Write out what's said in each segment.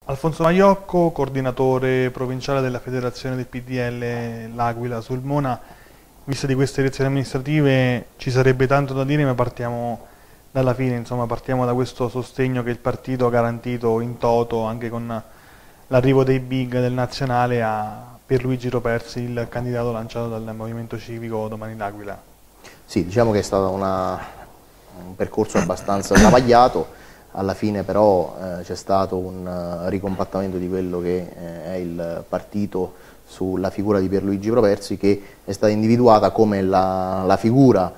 Alfonso Maiocco, coordinatore provinciale della federazione del PDL L'Aquila Sulmona. Vista di queste elezioni amministrative ci sarebbe tanto da dire, ma partiamo dalla fine, insomma partiamo da questo sostegno che il partito ha garantito in toto anche con l'arrivo dei big del nazionale a Pierluigi Ropersi, il candidato lanciato dal Movimento Civico Domani l'Aquila. Sì, diciamo che è stato un percorso abbastanza travagliato. Alla fine però c'è stato un ricompattamento di quello che è il partito sulla figura di Pierluigi Propersi, che è stata individuata come la figura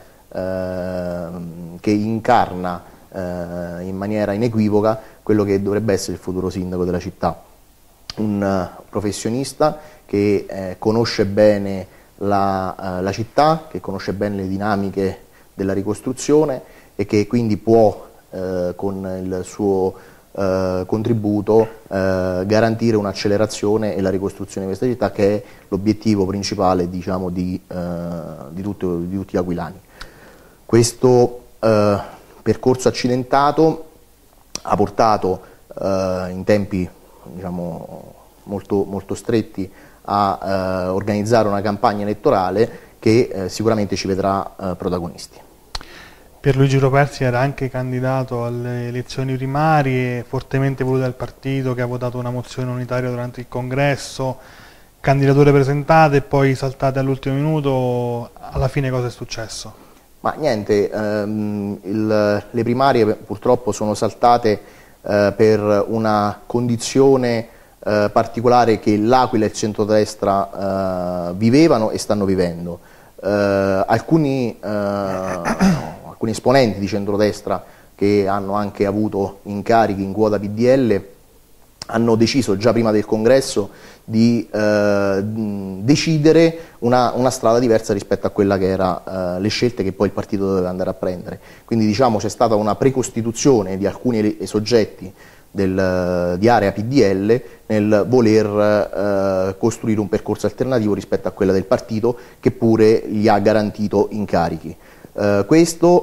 che incarna in maniera inequivoca quello che dovrebbe essere il futuro sindaco della città. Un professionista che conosce bene la città, che conosce bene le dinamiche della ricostruzione e che quindi può con il suo contributo garantire un'accelerazione e la ricostruzione di questa città, che è l'obiettivo principale, diciamo, di tutti gli aquilani. Questo percorso accidentato ha portato in tempi, diciamo, molto stretti a organizzare una campagna elettorale che sicuramente ci vedrà protagonisti. Pierluigi Ropersi era anche candidato alle elezioni primarie, fortemente voluto dal partito, che ha votato una mozione unitaria durante il congresso, candidature presentate e poi saltate all'ultimo minuto. Alla fine cosa è successo? Ma niente, le primarie purtroppo sono saltate per una condizione particolare che l'Aquila e il centrodestra vivevano e stanno vivendo. Alcuni esponenti di centrodestra che hanno anche avuto incarichi in quota PDL hanno deciso già prima del congresso di decidere una strada diversa rispetto a quella che era le scelte che poi il partito doveva andare a prendere. Quindi, diciamo, c'è stata una precostituzione di alcuni soggetti di area PDL nel voler costruire un percorso alternativo rispetto a quella del partito, che pure gli ha garantito incarichi. Questo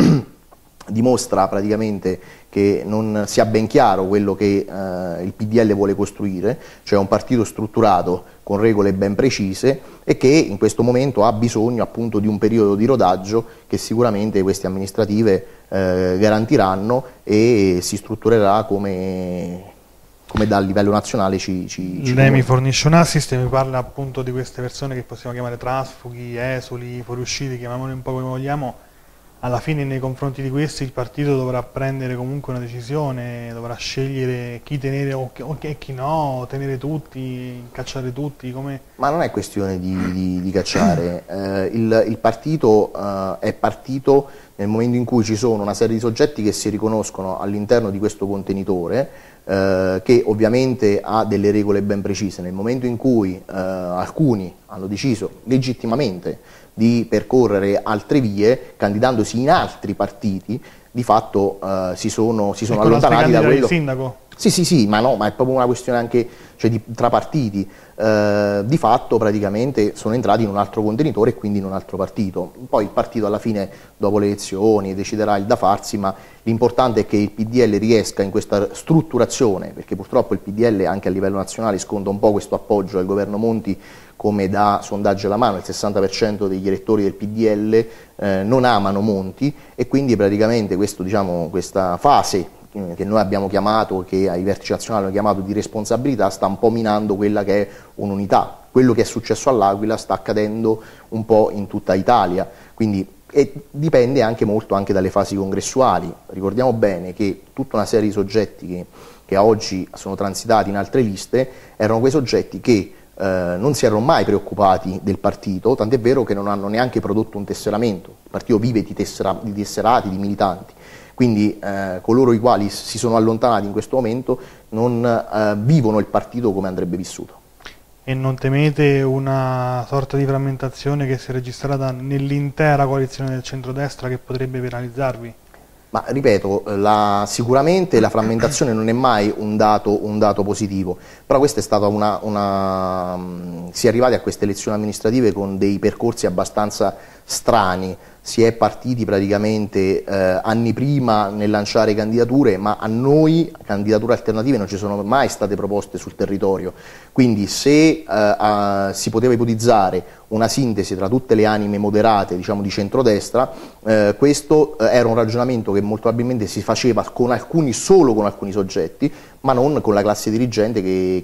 dimostra praticamente che non sia ben chiaro quello che il PDL vuole costruire, cioè un partito strutturato con regole ben precise, e che in questo momento ha bisogno appunto di un periodo di rodaggio che sicuramente queste amministrative garantiranno, e si strutturerà come dal livello nazionale Lei mi fornisce un assist e mi parla appunto di queste persone che possiamo chiamare trasfughi, esuli, fuoriusciti, chiamiamoli un po' come vogliamo. Alla fine nei confronti di questi il partito dovrà prendere comunque una decisione, dovrà scegliere chi tenere o chi no, tenere tutti, cacciare tutti. Come... Ma non è questione di cacciare, il partito è partito nel momento in cui ci sono una serie di soggetti che si riconoscono all'interno di questo contenitore, che ovviamente ha delle regole ben precise. Nel momento in cui alcuni hanno deciso legittimamente di percorrere altre vie, candidandosi in altri partiti, di fatto si sono allontanati da quello... Il sindaco? Sì, ma no, ma è proprio una questione anche, cioè, tra partiti. Di fatto praticamente sono entrati in un altro contenitore e quindi in un altro partito. Poi il partito alla fine, dopo le elezioni, deciderà il da farsi, ma l'importante è che il PDL riesca in questa strutturazione, perché purtroppo il PDL anche a livello nazionale sconta un po' questo appoggio al governo Monti, come da sondaggio alla mano. Il 60% degli elettori del PDL non amano Monti, e quindi praticamente questa fase che noi abbiamo chiamato, che ai vertici nazionali hanno chiamato di responsabilità, sta un po' minando quella che è un'unità. Quello che è successo all'Aquila sta accadendo un po' in tutta Italia, quindi dipende anche molto anche dalle fasi congressuali. Ricordiamo bene che tutta una serie di soggetti che a oggi sono transitati in altre liste erano quei soggetti che non si erano mai preoccupati del partito, tant'è vero che non hanno neanche prodotto un tesseramento. Il partito vive di tesserati, di militanti. Quindi coloro i quali si sono allontanati in questo momento non vivono il partito come andrebbe vissuto. E non temete una sorta di frammentazione che si è registrata nell'intera coalizione del centrodestra, che potrebbe penalizzarvi? Ma ripeto, sicuramente la frammentazione non è mai un dato positivo, però questa è stata si è arrivati a queste elezioni amministrative con dei percorsi abbastanza strani. si è partiti praticamente anni prima nel lanciare candidature, ma a noi candidature alternative non ci sono mai state proposte sul territorio. Quindi se si poteva ipotizzare una sintesi tra tutte le anime moderate, diciamo di centrodestra, questo era un ragionamento che molto probabilmente si faceva solo con alcuni soggetti, ma non con la classe dirigente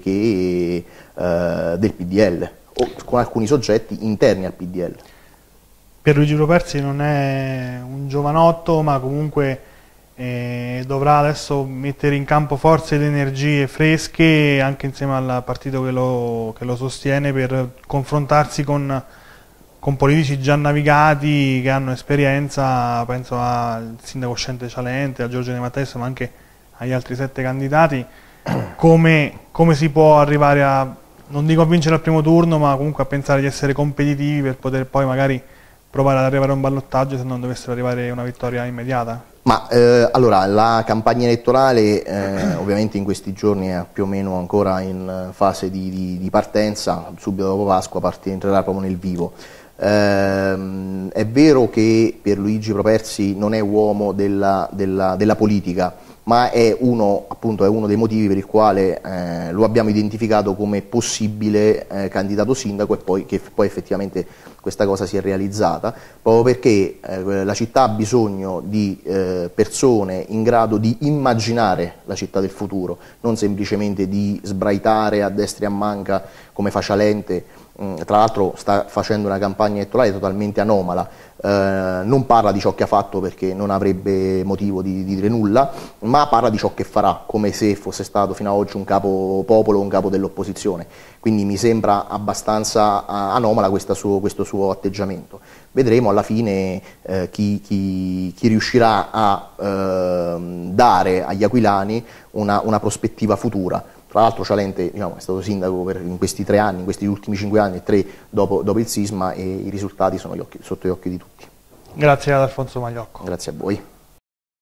del PDL, o con alcuni soggetti interni al PDL. Pierluigi Properzi non è un giovanotto, ma comunque dovrà adesso mettere in campo forze ed energie fresche anche insieme al partito che lo sostiene, per confrontarsi con politici già navigati che hanno esperienza. Penso al sindaco uscente Cialente, a Giorgio De Matteis, ma anche agli altri 7 candidati. Come si può arrivare a, non dico a vincere al primo turno, ma comunque a pensare di essere competitivi per poter poi magari provare ad arrivare a un ballottaggio se non dovessero arrivare una vittoria immediata? Ma allora, la campagna elettorale ovviamente in questi giorni è più o meno ancora in fase di partenza, subito dopo Pasqua entrerà proprio nel vivo. È vero che Pierluigi Properzi non è uomo della politica, ma è uno dei motivi per il quale lo abbiamo identificato come possibile candidato sindaco, e che poi effettivamente questa cosa si è realizzata, proprio perché la città ha bisogno di persone in grado di immaginare la città del futuro, non semplicemente di sbraitare a destra e a manca come fa Cialente. Tra l'altro sta facendo una campagna elettorale totalmente anomala, non parla di ciò che ha fatto perché non avrebbe motivo di dire nulla, ma parla di ciò che farà, come se fosse stato fino ad oggi un capo popolo, un capo dell'opposizione. Quindi mi sembra abbastanza anomala questo suo atteggiamento. Vedremo alla fine chi riuscirà a dare agli aquilani una prospettiva futura. Tra l'altro Cialente, diciamo, è stato sindaco in questi 3 anni, in questi ultimi 5 anni, e 3 dopo il sisma, e i risultati sono sotto gli occhi di tutti. Grazie ad Alfonso Magliocco. Grazie a voi.